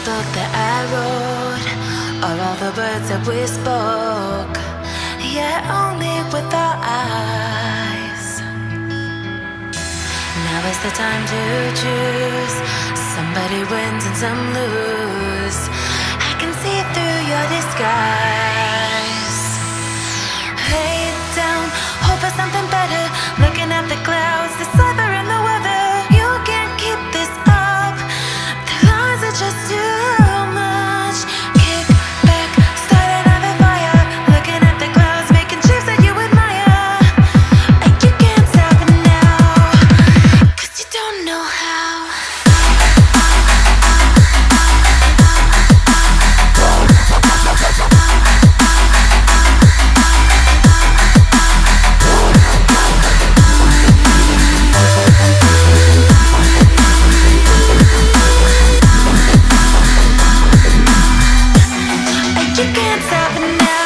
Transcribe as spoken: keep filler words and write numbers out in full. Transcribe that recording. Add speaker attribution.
Speaker 1: book that I wrote, or all the words that we spoke, yeah, only with our eyes. Now is the time to choose. Somebody wins and some lose. I can see through your disguise. Lay down, hope for something better. Looking at the clouds, deciphering the weather. You can't keep this up. The lies are just too much. Kick back, start another fire. Looking at the clouds, making shapes that you admire. And you can't stop it now, 'cause you don't know how. You can't stop it now.